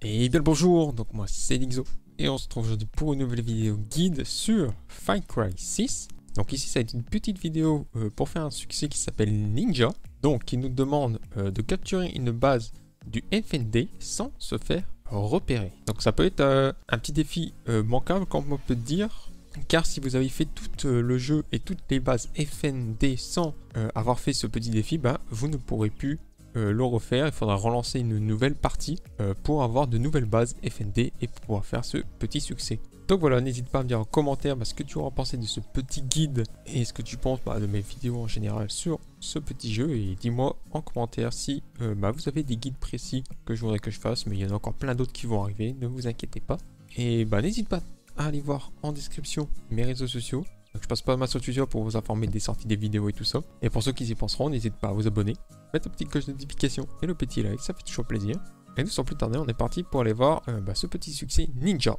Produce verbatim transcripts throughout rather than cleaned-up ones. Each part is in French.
Et bien le bonjour, donc moi c'est Nixo et on se retrouve aujourd'hui pour une nouvelle vidéo guide sur Far Cry six. Donc ici ça va être une petite vidéo euh, pour faire un succès qui s'appelle Ninja, donc qui nous demande euh, de capturer une base du F N D sans se faire repérer. Donc ça peut être euh, un petit défi euh, manquable comme on peut dire, car si vous avez fait tout euh, le jeu et toutes les bases F N D sans euh, avoir fait ce petit défi, bah, vous ne pourrez plus Euh, le refaire. Il faudra relancer une nouvelle partie euh, pour avoir de nouvelles bases F N D et pour pouvoir faire ce petit succès. Donc voilà, n'hésite pas à me dire en commentaire bah, ce que tu auras pensé de ce petit guide et ce que tu penses bah, de mes vidéos en général sur ce petit jeu, et dis-moi en commentaire si euh, bah, vous avez des guides précis que je voudrais que je fasse, mais il y en a encore plein d'autres qui vont arriver, ne vous inquiétez pas. Et bah n'hésite pas à aller voir en description mes réseaux sociaux. Donc je passe pas mal sur Twitter pour vous informer des sorties des vidéos et tout ça. Et pour ceux qui y penseront, n'hésite pas à vous abonner, mettre la petite cloche de notification et le petit like, ça fait toujours plaisir. Et nous sans plus tarder, on est parti pour aller voir euh, bah, ce petit succès Ninja.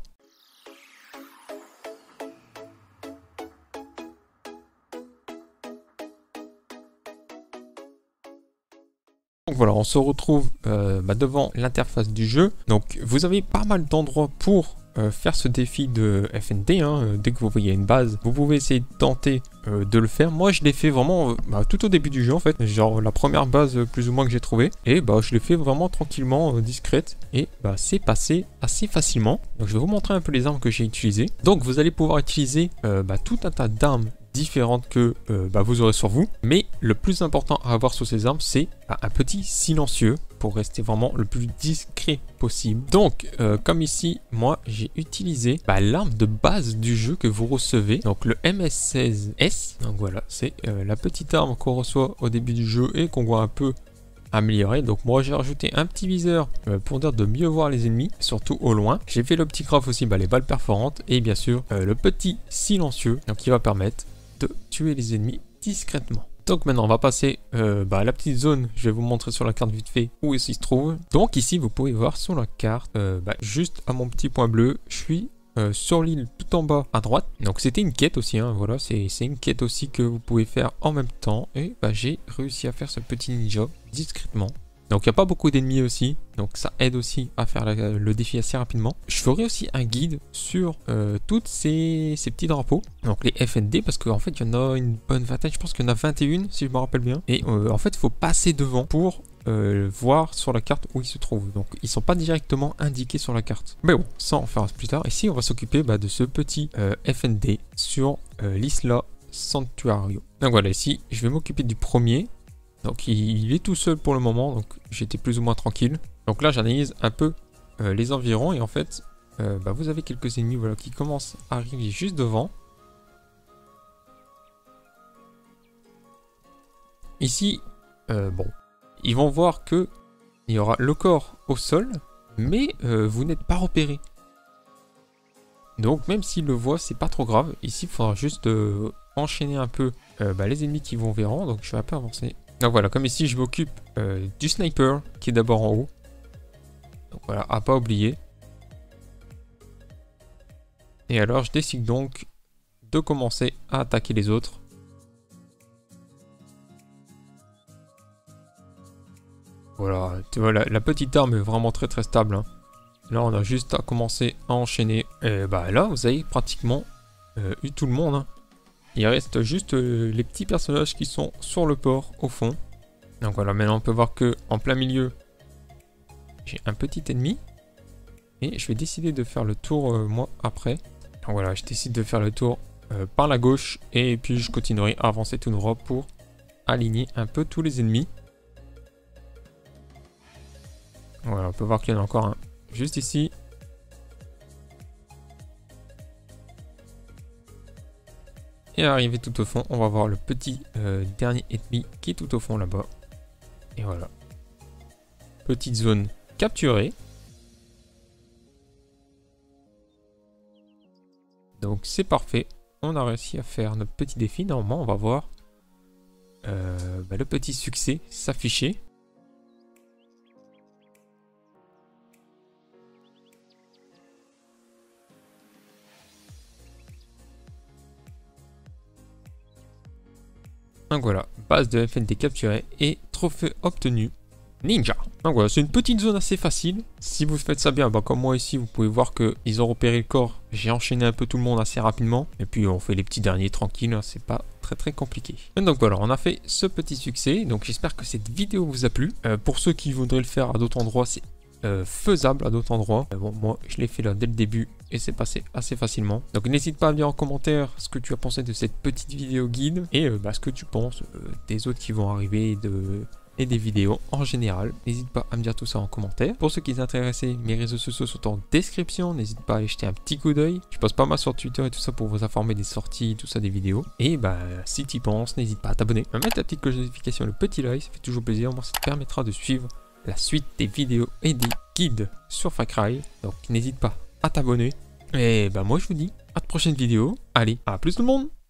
Donc voilà, on se retrouve euh, bah, devant l'interface du jeu. Donc vous avez pas mal d'endroits pour euh, faire ce défi de F N D. Hein. Dès que vous voyez une base, vous pouvez essayer de tenter euh, de le faire. Moi je l'ai fait vraiment euh, bah, tout au début du jeu en fait. Genre la première base euh, plus ou moins que j'ai trouvée. Et bah je l'ai fait vraiment tranquillement, euh, discrète. Et bah c'est passé assez facilement. Donc je vais vous montrer un peu les armes que j'ai utilisées. Donc vous allez pouvoir utiliser euh, bah, tout un tas d'armes différentes que euh, bah, vous aurez sur vous, mais le plus important à avoir sur ces armes, c'est bah, un petit silencieux pour rester vraiment le plus discret possible. Donc euh, comme ici, moi j'ai utilisé bah, l'arme de base du jeu que vous recevez, donc le M S seize S. Donc voilà, c'est euh, la petite arme qu'on reçoit au début du jeu et qu'on voit un peu améliorer. Donc moi j'ai rajouté un petit viseur euh, pour dire de mieux voir les ennemis, surtout au loin. J'ai fait le petit graphe aussi, bah, les balles perforantes, et bien sûr euh, le petit silencieux, donc qui va permettre de tuer les ennemis discrètement. Donc maintenant on va passer euh, bah, à la petite zone. Je vais vous montrer sur la carte vite fait où il se trouve. Donc ici vous pouvez voir sur la carte euh, bah, juste à mon petit point bleu, je suis euh, sur l'île tout en bas à droite. Donc c'était une quête aussi, hein, voilà, c'est une quête aussi que vous pouvez faire en même temps. Et bah, j'ai réussi à faire ce petit ninja discrètement. Donc il n'y a pas beaucoup d'ennemis aussi, donc ça aide aussi à faire la, le défi assez rapidement. Je ferai aussi un guide sur euh, toutes ces, ces petits drapeaux, donc les F N D, parce qu'en fait il y en a une bonne vingtaine, je pense qu'il y en a vingt et un si je me rappelle bien. Et euh, en fait il faut passer devant pour euh, voir sur la carte où ils se trouvent. Donc ils ne sont pas directement indiqués sur la carte. Mais bon, ça on fera plus tard. Ici on va s'occuper bah, de ce petit euh, F N D sur euh, l'Isla Santuario. Donc voilà, ici je vais m'occuper du premier. Donc il est tout seul pour le moment, donc j'étais plus ou moins tranquille. Donc là j'analyse un peu euh, les environs et en fait euh, bah, vous avez quelques ennemis voilà, qui commencent à arriver juste devant. Ici, euh, bon, ils vont voir que il y aura le corps au sol, mais euh, vous n'êtes pas repéré. Donc même s'ils le voient, c'est pas trop grave. Ici il faudra juste euh, enchaîner un peu euh, bah, les ennemis qui vont verront, donc je vais un peu avancer. Donc voilà, comme ici je m'occupe euh, du sniper qui est d'abord en haut. Donc voilà, à pas oublier. Et alors je décide donc de commencer à attaquer les autres. Voilà, tu vois, la, la petite arme est vraiment très très stable. Hein. Là on a juste à commencer à enchaîner. Et bah là vous avez pratiquement euh, eu tout le monde. Hein. Il reste juste euh, les petits personnages qui sont sur le port au fond. Donc voilà, maintenant on peut voir que en plein milieu, j'ai un petit ennemi. Et je vais décider de faire le tour euh, moi après. Donc voilà, je décide de faire le tour euh, par la gauche. Et puis je continuerai à avancer tout droit pour aligner un peu tous les ennemis. Voilà, on peut voir qu'il y en a encore un juste ici. Et arrivé tout au fond, on va voir le petit euh, dernier ennemi qui est tout au fond là-bas. Et voilà. Petite zone capturée. Donc c'est parfait. On a réussi à faire notre petit défi. Normalement, on va voir euh, bah, le petit succès s'afficher. Donc voilà, base de F N D capturée et trophée obtenu Ninja. Donc voilà, c'est une petite zone assez facile. Si vous faites ça bien, bah, comme moi ici, vous pouvez voir qu'ils ont repéré le corps. J'ai enchaîné un peu tout le monde assez rapidement. Et puis on fait les petits derniers tranquilles, hein, c'est pas très très compliqué. Et donc voilà, on a fait ce petit succès. Donc j'espère que cette vidéo vous a plu. Euh, pour ceux qui voudraient le faire à d'autres endroits, c'est euh, faisable à d'autres endroits. Euh, bon, moi je l'ai fait là dès le début et c'est passé assez facilement. Donc n'hésite pas à me dire en commentaire ce que tu as pensé de cette petite vidéo guide et euh, bah, ce que tu penses euh, des autres qui vont arriver de... et des vidéos en général. N'hésite pas à me dire tout ça en commentaire. Pour ceux qui sont intéressés, mes réseaux sociaux sont en description. N'hésite pas à aller jeter un petit coup d'œil. Je passe pas mal sur Twitter et tout ça pour vous informer des sorties, tout ça, des vidéos. Et bah, si tu y penses, n'hésite pas à t'abonner, à mettre la petite cloche de notification, le petit like, ça fait toujours plaisir. Moi, ça te permettra de suivre la suite des vidéos et des guides sur Far Cry. Donc, n'hésite pas à t'abonner. Et bah, moi, je vous dis à de prochaines vidéos. Allez, à plus tout le monde!